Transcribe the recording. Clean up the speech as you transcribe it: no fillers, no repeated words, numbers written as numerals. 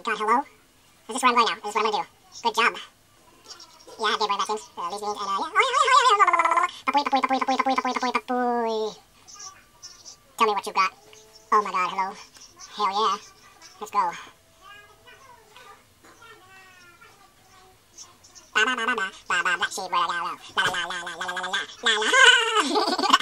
God, hello? Is this where I'm going now? Is this what I'm gonna do? Good job. Yeah, I did wear vacuums. Leaves me, and yeah. Tapoy, tapoy, tapoy, tapoy, tapoy, tapoy, tapoy, tapoy. Tell me what you got. Oh my God, hello. Hell yeah. Let's go. Ba ba ba ba ba ba ba black sheep, la la la la la la la la la la la la.